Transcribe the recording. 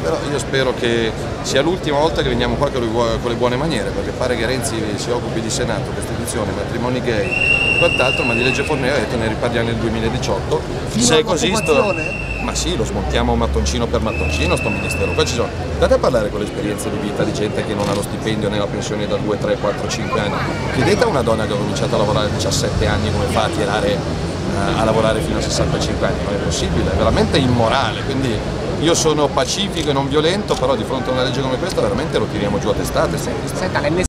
però io spero che sia l'ultima volta che veniamo qua con le buone maniere, perché pare che Renzi si occupi di Senato, Costituzione, matrimoni gay e quant'altro, ma di legge Fornero ha detto ne riparliamo nel 2018. Se è così, ma sì, lo smontiamo mattoncino per mattoncino sto ministero. Poi ci sono, andate a parlare con l'esperienza di vita di gente che non ha lo stipendio né la pensione da 2, 3, 4, 5 anni. Chiedete a una donna che ha cominciato a lavorare a 17 anni come fa a tirare a lavorare fino a 65 anni, non è possibile, è veramente immorale. Quindi io sono pacifico e non violento, però di fronte a una legge come questa veramente lo tiriamo giù a testate.